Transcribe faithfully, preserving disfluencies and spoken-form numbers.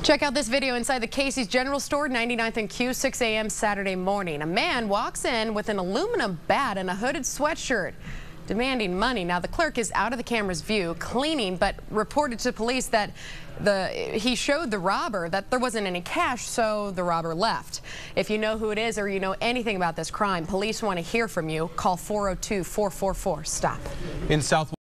Check out this video inside the Casey's General Store, ninety-ninth and Q, six A M Saturday morning. A man walks in with an aluminum bat and a hooded sweatshirt, demanding money. Now, the clerk is out of the camera's view, cleaning, but reported to police that the he showed the robber that there wasn't any cash, so the robber left. If you know who it is or you know anything about this crime, police want to hear from you. Call four oh two, four four four, STOP. In South